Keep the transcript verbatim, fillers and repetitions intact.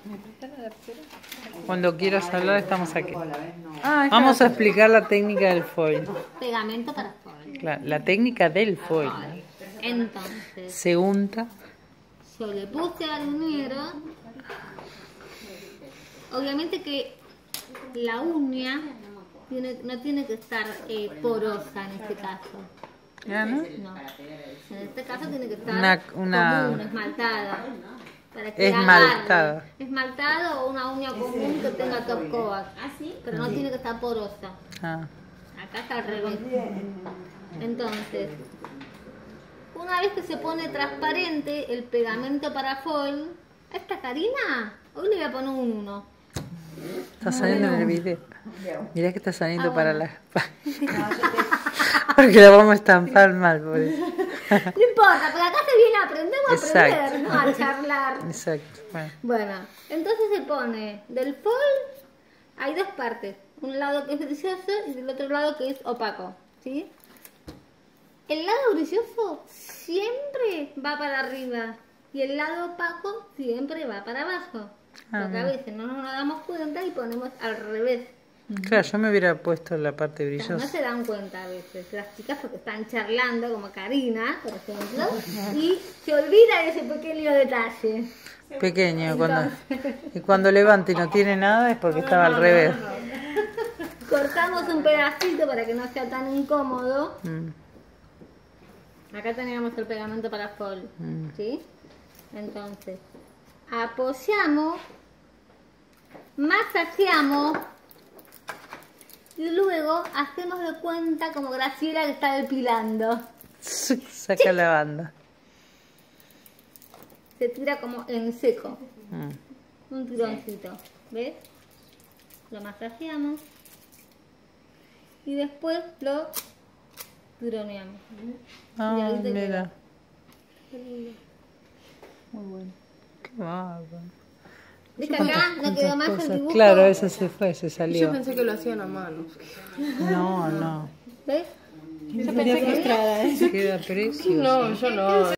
Cuando quieras hablar estamos aquí. Vamos a explicar la técnica del foil. Pegamento para foil. La, la técnica del foil. Entonces, se unta. yo le puse al uñero. Obviamente que la uña tiene, no tiene que estar eh, porosa en este caso. ¿Ya no? No. En este caso tiene que estar Una- una- común, esmaltada. Para que Esmaltada. agarre. Esmaltada o una uña común que tenga top coat. Pero no tiene que estar porosa. Ah. Acá está al revés. Entonces, una vez que se pone transparente el pegamento para foil, a esta Karina, hoy le voy a poner un uno. Está saliendo en el video. Mirá que está saliendo Ah, para bueno. la... Porque la vamos a estampar mal, por eso. No importa, porque acá se viene a aprender o a Exacto. aprender, no a charlar. Exacto. Bueno. Bueno, entonces se pone del foil, hay dos partes. Un lado que es brilloso y del otro lado que es opaco, ¿sí? El lado brilloso siempre va para arriba y el lado opaco siempre va para abajo. Ah, Porque a bien. veces no nos damos cuenta y ponemos al revés. Claro, yo me hubiera puesto la parte O sea, no brillosa. se dan cuenta a veces las chicas porque están charlando, como Karina, por ejemplo, y se olvida de ese pequeño detalle. Pequeño, cuando, y cuando levanta y no tiene nada es porque estaba al revés. Cortamos un pedacito para que no sea tan incómodo. Mm, Acá teníamos el pegamento para foil, Mm. ¿sí? Entonces, apoyamos, masajeamos y luego hacemos de cuenta como Graciela que está depilando. Saca la banda. Se tira como en seco, Mm. un tironcito, ¿ves? Lo masajeamos y después lo tironeamos. Ah, Y ahí te mira. queda. Muy bueno. Qué bárbaro. ¿Ves que acá no quedó más el Cosas. dibujo? Claro, eso se fue, se Yo salió. pensé que lo hacían a mano. No, no. ¿Ves? Yo pensé que Queda precioso. No, yo no.